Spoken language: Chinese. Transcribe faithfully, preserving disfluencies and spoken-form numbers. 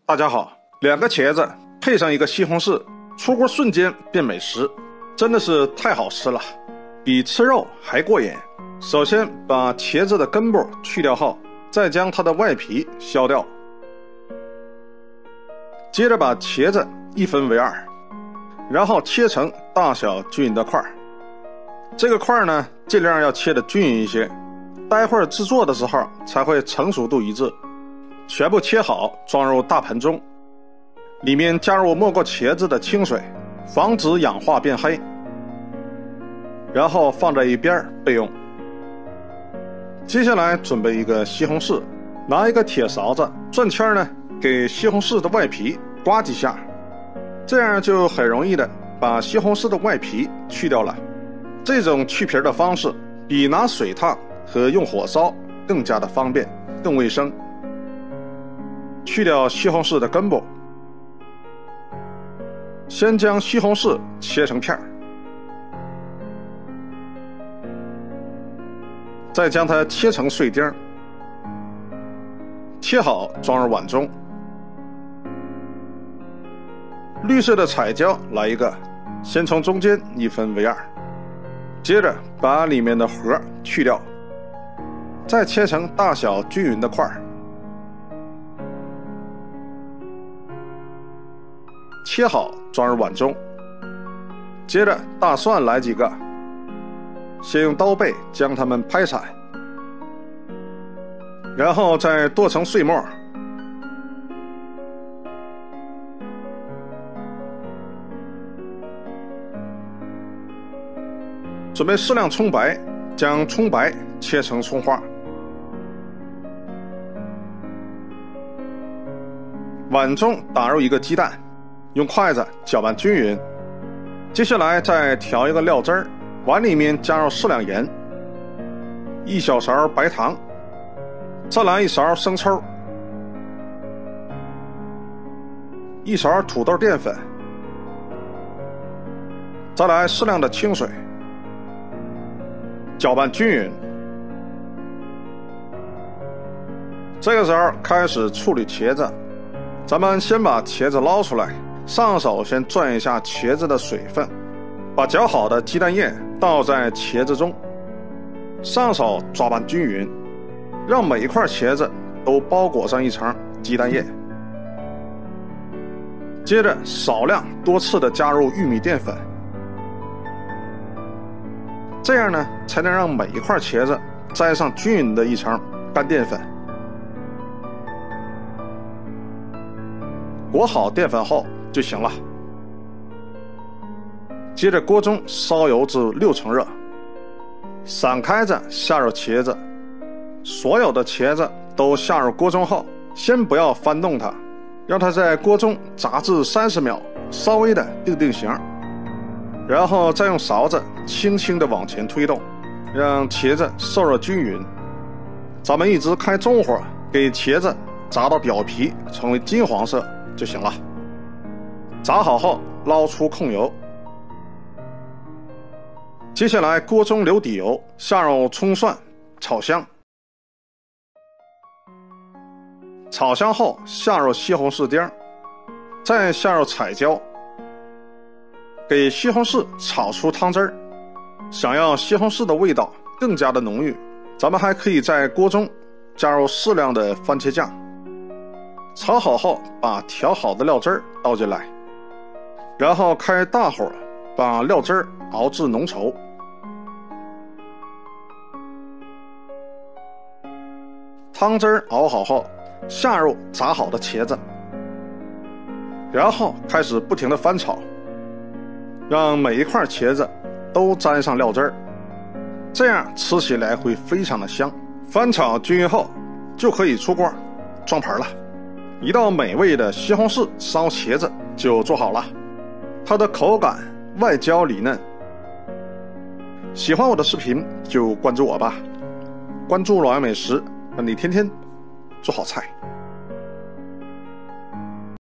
大家好，两个茄子配上一个西红柿，出锅瞬间变美食，真的是太好吃了，比吃肉还过瘾。首先把茄子的根部去掉后，再将它的外皮削掉，接着把茄子一分为二，然后切成大小均匀的块。这个块呢，尽量要切得均匀一些，待会儿制作的时候才会成熟度一致。全部切好，装入大盆中，里面加入没过茄子的清水，防止氧化变黑，然后放在一边备用。接下来准备一个西红柿，拿一个铁勺子转圈呢，给西红柿的外皮刮几下，这样就很容易的把西红柿的外皮去掉了。这种去皮的方式比拿水烫和用火烧更加的方便，更卫生。去掉西红柿的根部，先将西红柿切成片，再将它切成碎丁，切好装入碗中。绿色的彩椒来一个，先从中间一分为二，接着把里面的核去掉，再切成大小均匀的块，切好装入碗中。接着大蒜来几个，先用刀背将它们拍散，然后再剁成碎末。准备适量葱白，将葱白切成葱花。碗中打入一个鸡蛋，用筷子搅拌均匀。接下来再调一个料汁儿，碗里面加入适量盐，一小勺白糖，再来一勺生抽，一勺土豆淀粉，再来适量的清水，搅拌均匀。这个时候开始处理茄子，咱们先把茄子捞出来，上手先转一下茄子的水分，把搅好的鸡蛋液倒在茄子中，上手抓拌均匀，让每一块茄子都包裹上一层鸡蛋液。接着少量多次的加入玉米淀粉，这样呢才能让每一块茄子沾上均匀的一层干淀粉。裹好淀粉后就行了。接着锅中烧油至六成热，散开着下入茄子，所有的茄子都下入锅中后，先不要翻动它，让它在锅中炸至三十秒，稍微的定定型，然后再用勺子轻轻的往前推动，让茄子受热均匀。咱们一直开中火，给茄子炸到表皮成为金黄色就行了。炸好后捞出控油，接下来锅中留底油，下入葱蒜炒香，炒香后下入西红柿丁，再下入彩椒，给西红柿炒出汤汁儿。想要西红柿的味道更加的浓郁，咱们还可以在锅中加入适量的番茄酱。炒好后把调好的料汁儿倒进来，然后开大火把料汁儿熬至浓稠。汤汁儿熬好后下入炸好的茄子，然后开始不停的翻炒，让每一块茄子都沾上料汁儿，这样吃起来会非常的香。翻炒均匀后就可以出锅装盘了。一道美味的西红柿烧茄子就做好了，它的口感外焦里嫩。喜欢我的视频就关注我吧，关注老杨美食，让你天天做好菜。